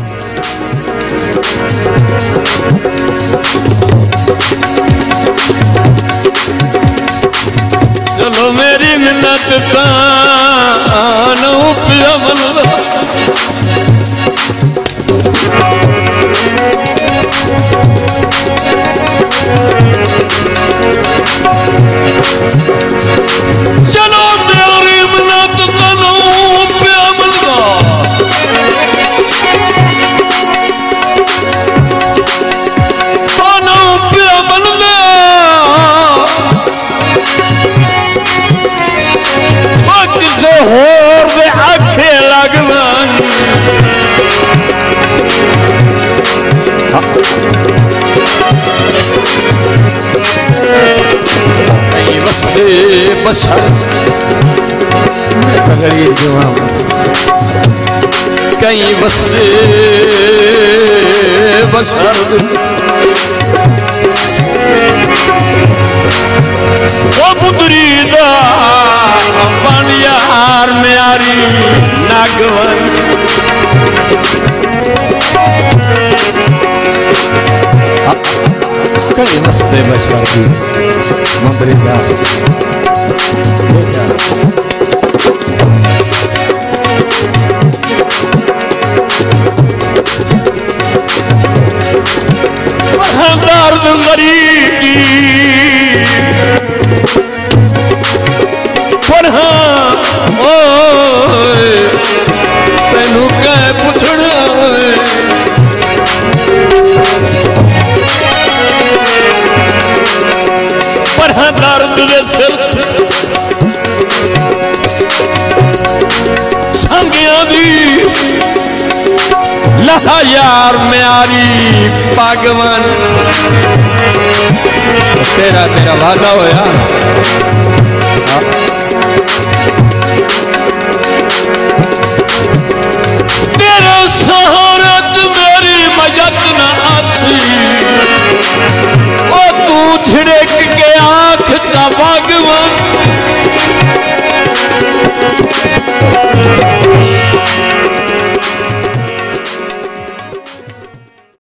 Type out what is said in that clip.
चलो मेरी मिन्नत तानू पिया मनवा चलो मेरी मिन्नत तानू पिया मनवा तानू पिया मनवा किसे होर दे आखे लगवान कहीं बसते बशर मैं तो गरीब जवान कहीं बसते बशर वो पुत्री दा यार म्यारी नागवन कहीं मस्ते बशर मंत्री पर हाँ तेनू कह पुछना पर हाँ दर्द दे सिर संगिया दी लहा यार म्यारी पागवन तेरा वादा होया